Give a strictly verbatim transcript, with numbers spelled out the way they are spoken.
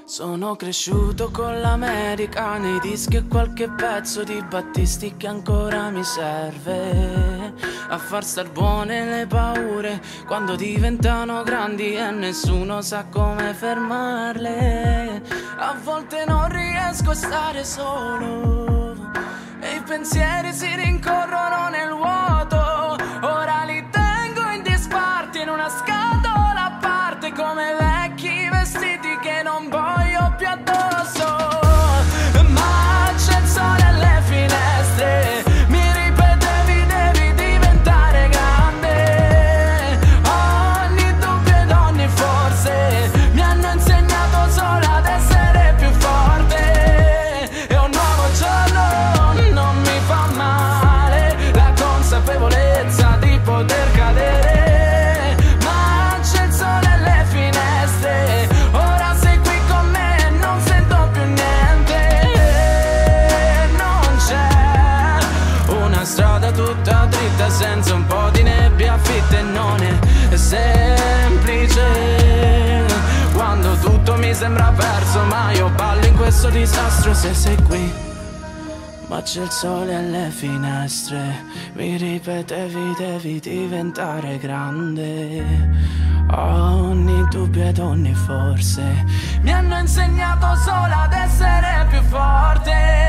Sono cresciuto con l'America nei dischi e qualche pezzo di Battisti che ancora mi serve a far star buone le paure quando diventano grandi e nessuno sa come fermarle. A volte non riesco a stare solo e i pensieri si rincorrono nel vuoto. Ora li tengo in disparte in una scatola a parte come vecchi vestiti che non voglio più addosso. Ma c'è il sole alle finestre, mi ripetevi devi diventare grande. Ogni dubbio ed ogni forse mi hanno insegnato solo ad essere più forte. E un nuovo giorno non mi fa male, la consapevolezza di poter cadere. Tutta dritta senza un po' di nebbia fitte, non è semplice quando tutto mi sembra perso, ma io ballo in questo disastro. Se sei qui, ma c'è il sole alle finestre, mi ripetevi devi diventare grande. Ogni dubbio ed ogni forse mi hanno insegnato solo ad essere più forte.